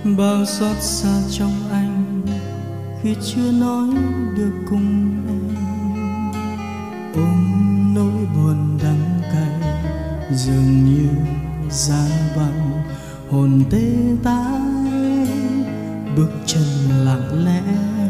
bao xót xa trong anh khi chưa nói được cùng em. Ôm nỗi buồn đắng cay dường như giá băng, hồn tê tái bước chân lặng lẽ.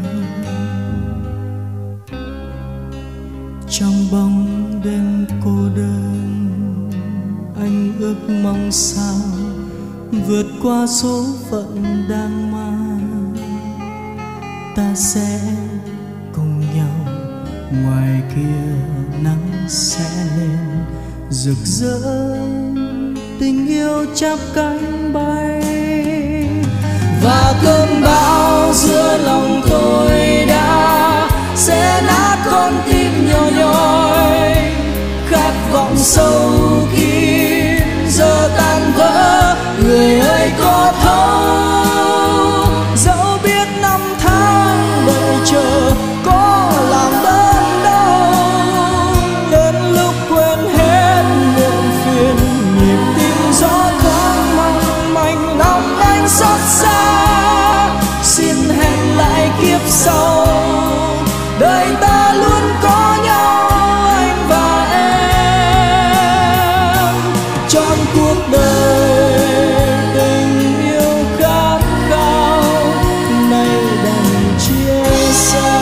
Trong bóng đêm cô đơn, anh ước mong sao vượt qua số phận đang mang. Ta sẽ cùng nhau, ngoài kia nắng sẽ lên rực rỡ, tình yêu chắp cánh bay. Và cơn bão giữa lòng tôi đã xé nát con tim nhỏ nhoi, khát vọng sâu kín giờ tan vỡ. Người ơi có thấu, dẫu biết năm tháng đợi chờ có làm đơn đâu, đến lúc quên hết muộn phiền, nhịp tim gió thoáng mong manh lòng anh xót xa. Xin hẹn lại kiếp sau, đời ta luôn có nhau anh và em. Trọn cuộc đời tình yêu khát khao nay đành chia xa.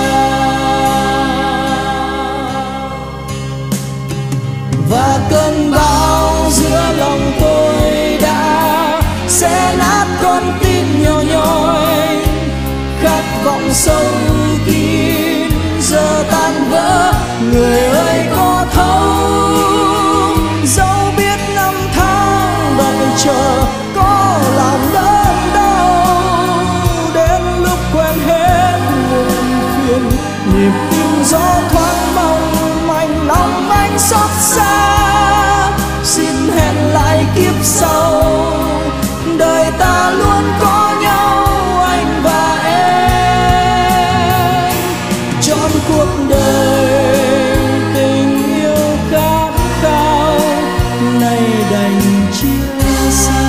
Và cơn bão giữa lòng tôi đã xé nát con tim nhỏ nhoi, khát vọng sâu kín giờ tan vỡ. Người ơi có thấu, dẫu biết năm tháng đợi chờ có làm đớn đau, đến lúc quên hết muộn phiền, nhịp tim gió thoáng mong manh lòng anh xót xa. Xin hẹn lại kiếp sau, đời ta luôn có nhau anh và em. Trọn cuộc đời tình yêu khát khao nay đành chia xa.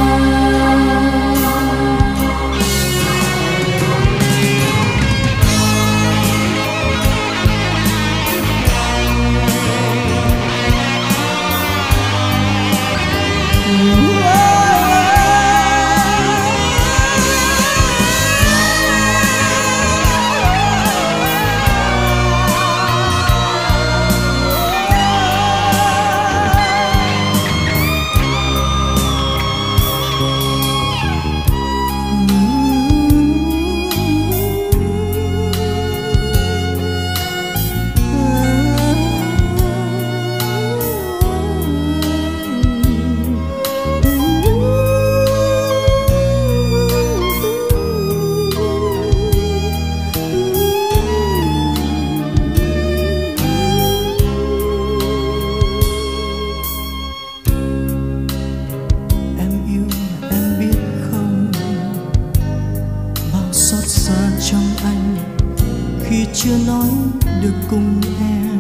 Trong anh khi chưa nói được cùng em,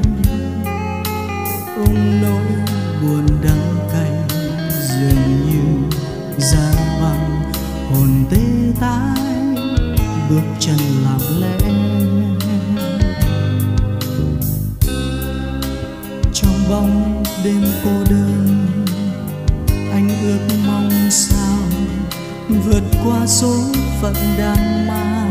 ôm nỗi buồn đắng cay dường như giá băng, hồn tê tái bước chân lặng lẽ. Trong bóng đêm cô đơn, anh ước mong sao vượt qua số phận đang mang.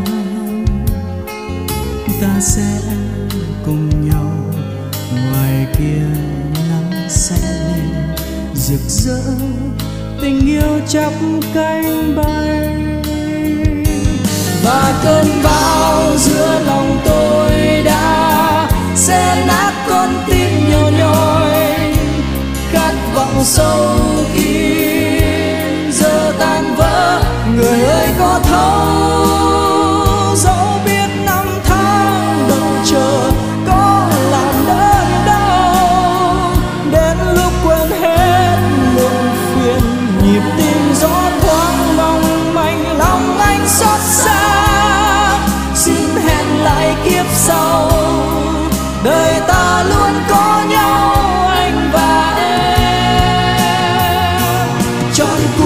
Ta sẽ cùng nhau, ngoài kia nắng sẽ lên rực rỡ, tình yêu chắp cánh bay. Và cơn bão giữa lòng tôi đã xé nát con tim nhỏ nhoi, khát vọng sâu kín giờ tan vỡ. Người ơi có thấu, dẫu biết năm tháng đợi chờ có làm đớn đau, đến lúc quên hết muộn phiền, nhịp tim gió thoáng mong manh lòng anh xót xa. Xin hẹn lại kiếp sau, đời ta luôn có nhau anh và em. Trọn